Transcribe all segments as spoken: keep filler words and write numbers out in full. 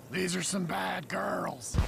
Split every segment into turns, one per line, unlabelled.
These are some bad girls.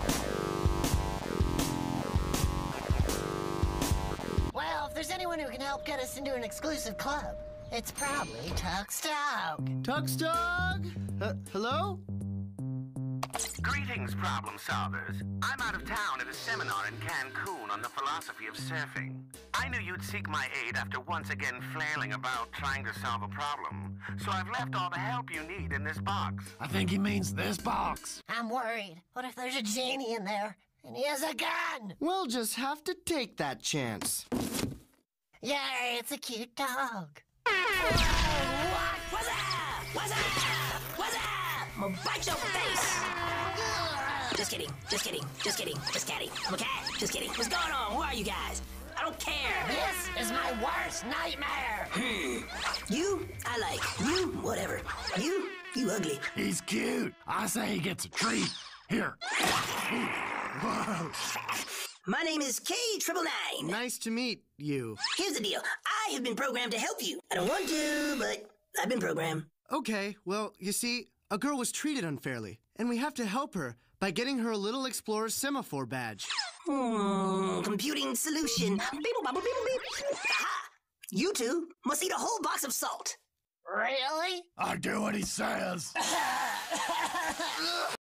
Well, if there's anyone who can help get us into an exclusive club, it's probably Tux Dog.
Tux Dog? Uh, hello?
Greetings, problem solvers. I'm out of town at a seminar in Cancun on the philosophy of surfing. I knew you'd seek my aid after once again flailing about trying to solve a problem. So I've left all the help you need in this box.
I think he means this box.
I'm worried. What if there's a genie in there and he has a gun?
We'll just have to take that chance.
Yay, it's a cute dog.
Whoa, what? What's up? What's up? What's up? I'm gonna bite your face. Just kidding, just kidding, just kidding, just kidding. I'm a cat, just kidding. What's going on? Who are you guys? I don't care.
This is my worst nightmare.
Hmm. You, I like. You, whatever. You, you ugly.
He's cute. I say he gets a treat. Here. Whoa.
My name is K triple nine.
Nice to meet you.
Here's the deal. I have been programmed to help you. I don't want to, but I've been programmed.
Okay, well, you see, a girl was treated unfairly, and we have to help her by getting her a Little Explorer semaphore badge.
Hmm, computing solution. Beep, boop, boop, beep, beep. Aha! You two must eat a whole box of salt.
Really?
I do what he says.